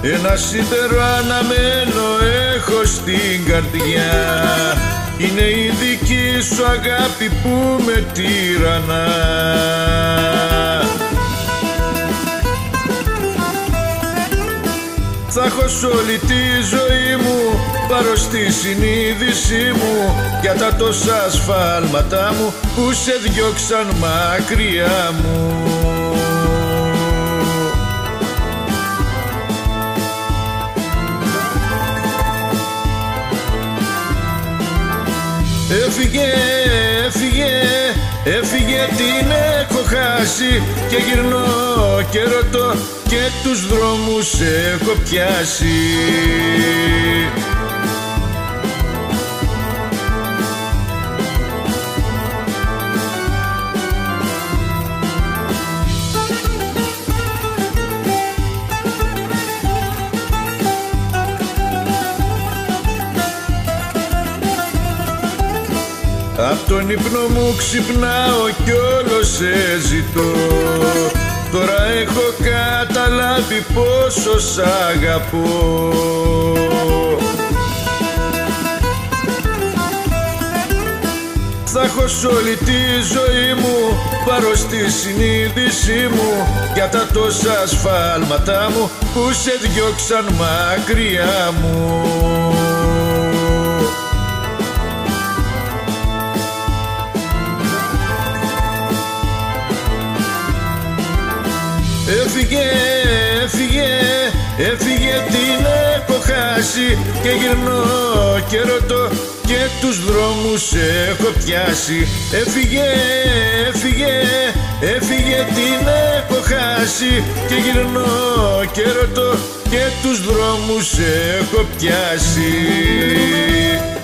Ένα σίδερο αναμένο έχω στην καρδιά. Είναι η δική σου αγάπη που με τυραννά. Θα έχω σ' όλη τη ζωή μου, πάρω στη συνείδησή μου για τα τόσα σφάλματά μου που σε διώξαν μακριά μου. Έφυγε, έφυγε, έφυγε, την έχω χάσει και γυρνώ και ρωτώ και τους δρόμους έχω πιάσει. Απ' τον ύπνο μου ξυπνάω κι όλο σε ζητώ. Τώρα έχω καταλάβει πόσο σ' αγαπώ. Θα έχω σ' όλη τη ζωή μου, πάρω στη συνείδησή μου για τα τόσα σφάλματά μου που σε διώξαν μακριά μου. Έφυγε, έφυγε, έφυγε, την έχω χάσει και γυρνώ και ρωτώ και τους δρόμους έχω πιάσει. Έφυγε, έφυγε, έφυγε, την έχω χάσει και γυρνώ και ρωτώ και τους δρόμους έχω πιάσει.